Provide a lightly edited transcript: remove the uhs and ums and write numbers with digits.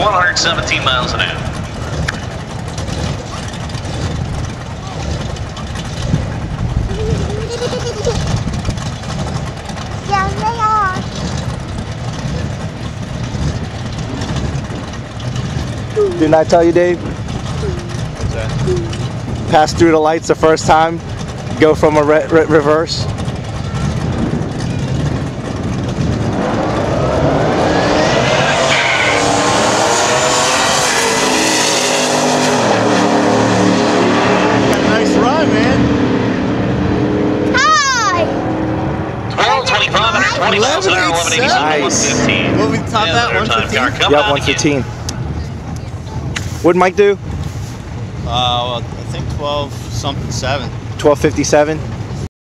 117 miles an hour. Yeah, they are. Didn't I tell you, Dave? What's that? Pass through the lights the first time, go from a reverse. Nice run, man. Hi! 12, 25, 120 miles an hour, 1187, Nice. 115. What we top at, 115? Come Yep, on 115. What'd Mike do? Well, I think 12 something 7. 12:57.